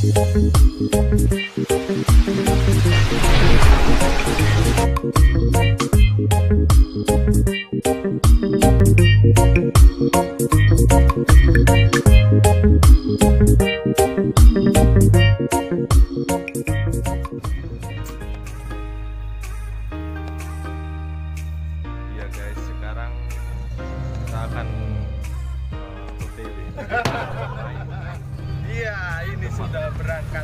Guys, sekarang kita akan OTW. Iya, ini sudah berangkat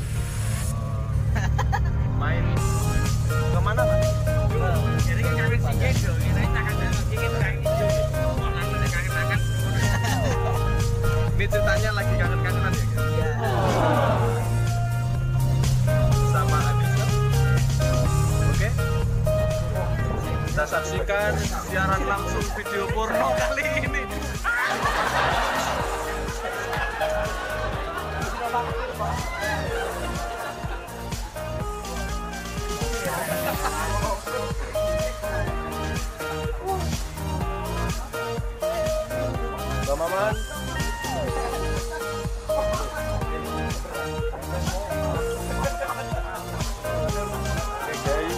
main kemana Pak? Jadi kan kami singkir dong, kita akan singkir kayak hijau. Mau lalu kangen-kangen. Ini ceritanya lagi kangen-kangenan ya? Iya. Sama Adis kan? Oke. Kita saksikan siaran langsung video porno kali ini. Bang Maman. Oke guys.